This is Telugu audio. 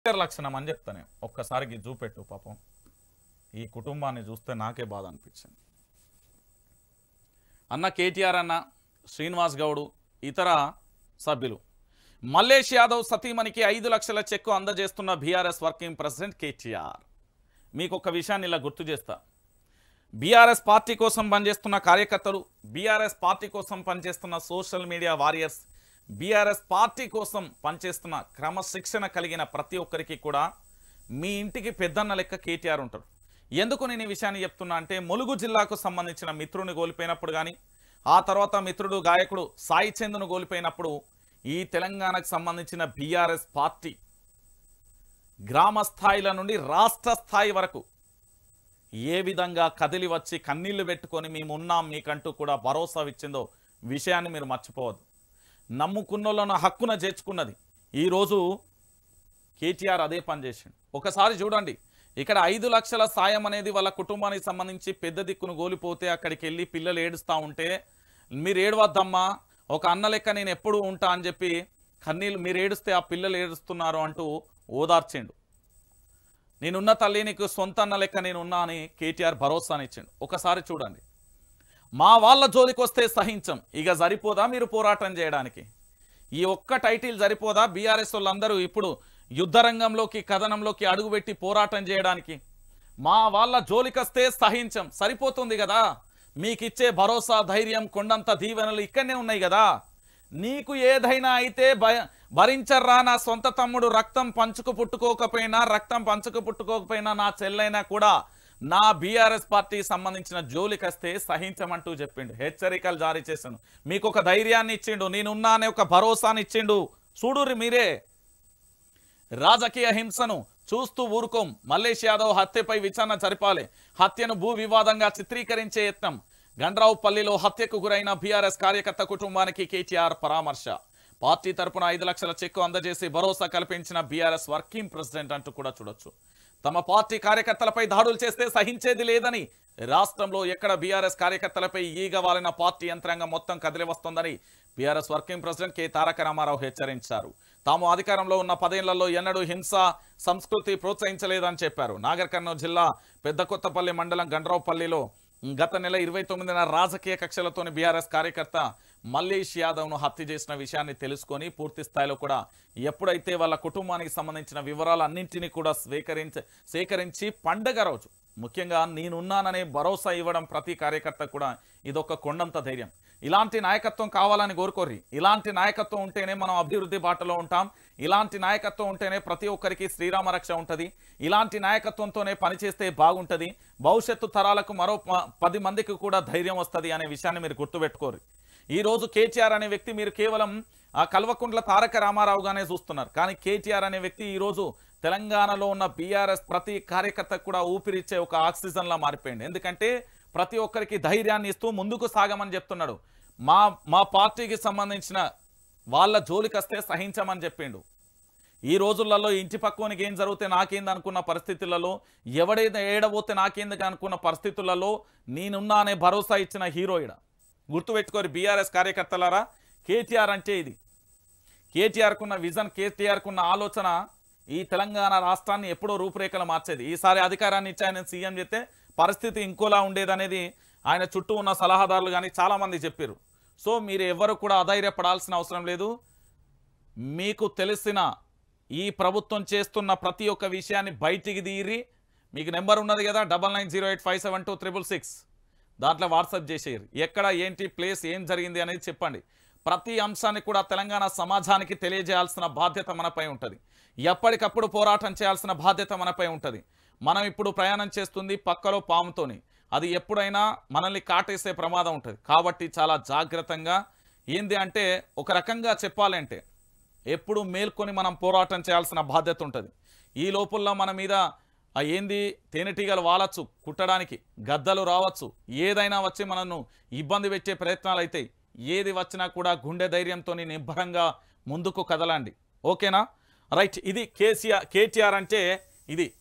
లక్షణం అని చెప్తాను. ఒక్కసారికి చూపెట్టు పాపం. ఈ కుటుంబాన్ని చూస్తే నాకే బాధ అనిపించింది. అన్న కేటీఆర్ అన్న, శ్రీనివాస్ గౌడ్, ఇతర సభ్యులు మల్లేష్ యాదవ్ సతీమణికి 5 లక్షల చెక్కు అందజేస్తున్న బీఆర్ఎస్ వర్కింగ్ ప్రెసిడెంట్ కేటీఆర్. మీకు ఒక విషయాన్ని ఇలా గుర్తు చేస్తా. బీఆర్ఎస్ పార్టీ కోసం పనిచేస్తున్న కార్యకర్తలు, బీఆర్ఎస్ పార్టీ కోసం పనిచేస్తున్న social media warriors, BRS party కోసం పనిచేస్తున్న క్రమశిక్షణ కలిగిన ప్రతి ఒక్కరికి కూడా మీ ఇంటికి పెద్దన్న లెక్క కేటీఆర్ ఉంటారు. ఎందుకు నేను ఈ విషయాన్ని చెప్తున్నా అంటే, ములుగు జిల్లాకు సంబంధించిన మిత్రుని కోల్పోయినప్పుడు కానీ, ఆ తర్వాత మిత్రుడు గాయకుడు సాయి చంద్ను కోల్పోయినప్పుడు, ఈ తెలంగాణకు సంబంధించిన బీఆర్ఎస్ పార్టీ గ్రామ స్థాయిల నుండి రాష్ట్ర స్థాయి వరకు ఏ విధంగా కదిలి వచ్చి కన్నీళ్లు పెట్టుకొని మేమున్నాం మీకంటూ కూడా భరోసా ఇచ్చిందో విషయాన్ని మీరు మర్చిపోవద్దు. నమ్ముకున్నోళ్ళను హక్కున చేర్చుకున్నది. ఈరోజు కేటీఆర్ అదే పని చేసిండు. ఒకసారి చూడండి, ఇక్కడ 5 లక్షల సాయం అనేది వాళ్ళ కుటుంబానికి సంబంధించి పెద్ద దిక్కును గోలిపోతే అక్కడికి వెళ్ళి పిల్లలు ఏడుస్తూ ఉంటే, మీరు ఏడవద్దమ్మా, ఒక అన్న లెక్క నేను ఎప్పుడు ఉంటా అని చెప్పి కన్నీళ్ళు, మీరు ఏడుస్తే ఆ పిల్లలు ఏడుస్తున్నారు అంటూ ఓదార్చిండు. నేనున్న తల్లి, నీకు సొంత అన్న లెక్క నేనున్నా అని కేటీఆర్ భరోసానిచ్చిండు. ఒకసారి చూడండి. మా వాళ్ళ జోలికి వస్తే సహించం, ఇక సరిపోదా మీరు పోరాటం చేయడానికి? ఈ ఒక్క టైటిల్ సరిపోదా బీఆర్ఎస్ వాళ్ళందరూ ఇప్పుడు యుద్ధరంగంలోకి, కథనంలోకి అడుగుపెట్టి పోరాటం చేయడానికి? మా వాళ్ళ జోలికొస్తే సహించం సరిపోతుంది కదా. మీకు ఇచ్చే భరోసా, ధైర్యం, కొండంత దీవెనలు ఇక్కడనే ఉన్నాయి కదా. నీకు ఏదైనా అయితే భరించర్రా, నా సొంత తమ్ముడు రక్తం పంచుకు పుట్టుకోకపోయినా నా చెల్లైనా కూడా నా బీఆర్ఎస్ పార్టీకి సంబంధించిన జోలికొస్తే సహించమంటూ చెప్పిండు. హెచ్చరికలు జారీ చేశాను, మీకు ఒక ధైర్యాన్ని ఇచ్చిండు, నేనున్నా అనే ఒక భరోసాని ఇచ్చిండు. చూడుర్రి మీరే. రాజకీయ హింసను చూస్తూ ఊరుకోం. మల్లేష్ యాదవ్ హత్యపై విచారణ జరపాలి. హత్యను భూ వివాదంగా చిత్రీకరించే యత్నం. గండ్రావుపల్లిలో హత్యకు గురైన బీఆర్ఎస్ కార్యకర్త కుటుంబానికి కేటీఆర్ పరామర్శ. పార్టీ తరపున 5 లక్షల చెక్కు అందజేసి భరోసా కల్పించిన బీఆర్ఎస్ వర్కింగ్ ప్రెసిడెంట్ అంటూ కూడా చూడొచ్చు. తమ పార్టీ కార్యకర్తలపై దాడులు చేస్తే సహించేది లేదని, రాష్ట్రంలో ఎక్కడ బీఆర్ఎస్ కార్యకర్తలపై ఈగ వాలిన పార్టీ యంత్రాంగం మొత్తం కదిలి వస్తోందని బీఆర్ఎస్ వర్కింగ్ ప్రెసిడెంట్ కె తారక రామారావు హెచ్చరించారు. తాము అధికారంలో ఉన్న 10 ఏళ్లలో ఎన్నడూ హింస సంస్కృతి ప్రోత్సహించలేదని చెప్పారు. నాగర్ కర్నూలు జిల్లా పెద్దకొత్తపల్లి మండలం గండ్రావుపల్లిలో గత నెల 29న రాజకీయ కక్షలతోని బీఆర్ఎస్ కార్యకర్త మల్లేష్ యాదవ్ను హత్య చేసిన విషయాన్ని తెలుసుకొని పూర్తి స్థాయిలో కూడా ఎప్పుడైతే వాళ్ళ కుటుంబానికి సంబంధించిన వివరాలన్నింటినీ కూడా సేకరించి పండగ రోజు ముఖ్యంగా నేనున్నాననే భరోసా ఇవ్వడం ప్రతి కార్యకర్త కూడా ఇదొక కొండంత ధైర్యం. ఇలాంటి నాయకత్వం కావాలని కోరుకోర్రి. ఇలాంటి నాయకత్వం ఉంటేనే మనం అభివృద్ధి బాటలో ఉంటాం. ఇలాంటి నాయకత్వం ఉంటేనే ప్రతి ఒక్కరికి శ్రీరామ రక్ష ఉంటుంది. ఇలాంటి నాయకత్వంతోనే పనిచేస్తే బాగుంటుంది. భవిష్యత్తు తరాలకు మరో 10 మందికి కూడా ధైర్యం వస్తుంది అనే విషయాన్ని మీరు గుర్తుపెట్టుకోరు. ఈరోజు కేటీఆర్ అనే వ్యక్తి మీరు కేవలం ఆ కల్వకుంట్ల తారక రామారావుగానే చూస్తున్నారు. కానీ కేటీఆర్ అనే వ్యక్తి ఈరోజు తెలంగాణలో ఉన్న బీఆర్ఎస్ ప్రతి కార్యకర్తకు కూడా ఊపిరిచ్చే ఒక ఆక్సిజన్లా మారిపోయింది. ఎందుకంటే ప్రతి ఒక్కరికి ధైర్యాన్ని ఇస్తూ ముందుకు సాగమని చెప్తున్నాడు. మా పార్టీకి సంబంధించిన వాళ్ళ జోలికొస్తే సహించమని చెప్పిండు. ఈ రోజులలో ఇంటి పక్కనికి ఏం జరిగితే నాకేంది అనుకున్న పరిస్థితులలో, ఎవడైతే ఏడబోతే నాకేందుకు అనుకున్న పరిస్థితులలో నేనున్నా అనే భరోసా ఇచ్చిన హీరోయిడ. గుర్తుపెట్టుకోరు బీఆర్ఎస్ కార్యకర్తలారా, కేటీఆర్ అంటే ఇది. కేటీఆర్కున్న విజన్, కేటీఆర్కున్న ఆలోచన ఈ తెలంగాణ రాష్ట్రాన్ని ఎప్పుడో రూపురేఖలు మార్చేది. ఈసారి అధికారాన్ని ఇచ్చి ఆయన సీఎం చేస్తే పరిస్థితి ఇంకోలా ఉండేదనేది ఆయన చుట్టూ ఉన్న సలహాదారులు కానీ చాలామంది చెప్పారు. సో మీరు ఎవరు కూడా అధైర్యపడాల్సిన అవసరం లేదు. మీకు తెలిసిన ఈ ప్రభుత్వం చేస్తున్న ప్రతి ఒక్క విషయాన్ని బయటికి తీరి, మీకు నెంబర్ ఉన్నది కదా 9908572666, దాంట్లో వాట్సాప్ చేసేయరు. ఎక్కడ ఏంటి ప్లేస్ ఏం జరిగింది అనేది చెప్పండి. ప్రతి అంశాన్ని కూడా తెలంగాణ సమాజానికి తెలియజేయాల్సిన బాధ్యత మనపై ఉంటుంది. ఎప్పటికప్పుడు పోరాటం చేయాల్సిన బాధ్యత మనపై ఉంటుంది. మనం ఇప్పుడు ప్రయాణం చేస్తుంది పక్కలో పాముతోని, అది ఎప్పుడైనా మనల్ని కాటేసే ప్రమాదం ఉంటుంది. కాబట్టి చాలా జాగ్రత్తగా, ఏంది అంటే ఒక రకంగా చెప్పాలంటే ఎప్పుడు మేల్కొని మనం పోరాటం చేయాల్సిన బాధ్యత ఉంటుంది. ఈ లోపల మన మీద ఏంది తేనెటీగలు వాలచ్చు, కుట్టడానికి గద్దలు రావచ్చు, ఏదైనా వచ్చి మనను ఇబ్బంది పెట్టే ప్రయత్నాలు అయితే ఏది వచ్చినా కూడా గుండె ధైర్యంతో నిబ్బరంగా ముందుకు కదలండి. ఓకేనా? రైట్. ఇది కేటీఆర్ అంటే ఇది.